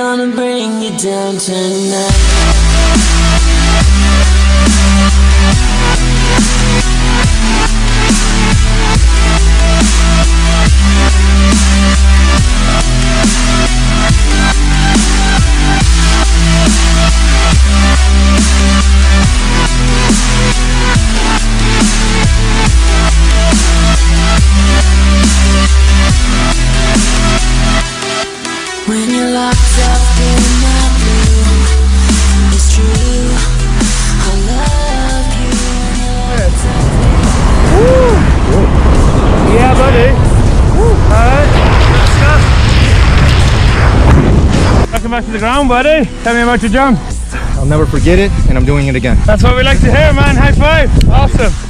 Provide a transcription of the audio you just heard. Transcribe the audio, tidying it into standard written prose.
gonna bring you down tonight. When you're locked up in my blue, it's true, I love you. Woo! Yeah, buddy. Woo! Alright. Welcome back to the ground, buddy. Tell me about your jump. I'll never forget it, and I'm doing it again. That's what we like to hear, man. High five. Awesome.